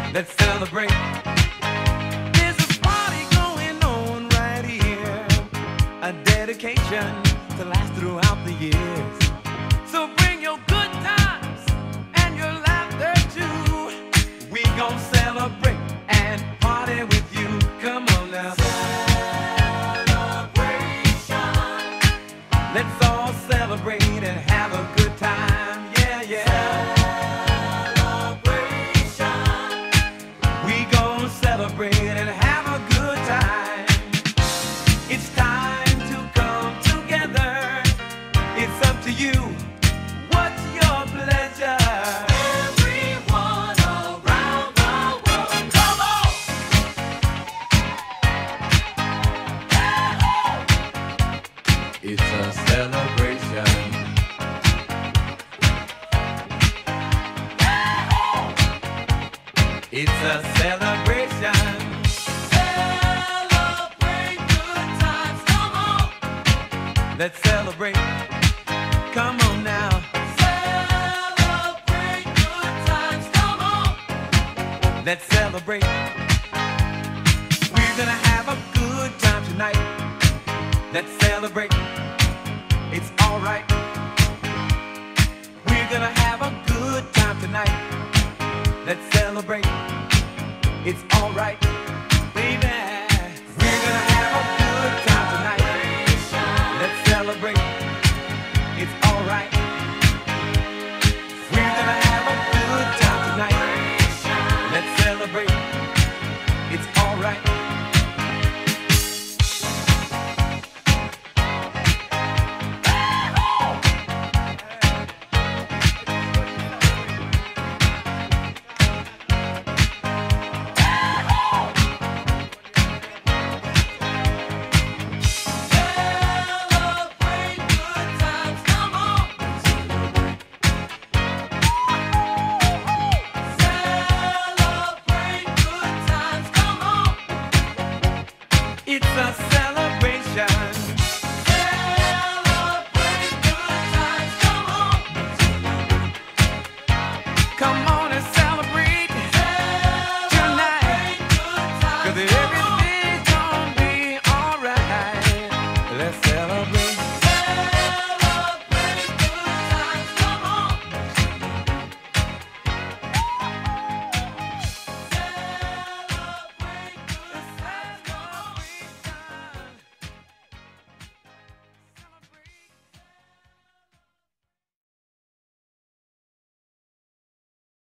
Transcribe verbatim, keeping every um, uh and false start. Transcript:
Let's celebrate. There's a party going on right here, a dedication to last throughout the years. So bring your good times and your laughter too. We gon' celebrate and party with you. Come on now. Celebration. Let's all celebrate and have a good time. Yeah, yeah. Celebrate and have a good time. It's time to come together. It's up to you. What's your pleasure? Everyone around the world, come on! It's a celebration. It's a celebration. Celebrate good times, come on. Let's celebrate. Come on now. Celebrate good times, come on. Let's celebrate. We're gonna have a good time tonight. Let's celebrate. It's alright. We're gonna have a good time tonight. Let's celebrate. It's alright, baby. We're gonna have a good time tonight. Let's celebrate. It's alright. We're gonna have a good time tonight. Let's celebrate. It's alright. It's a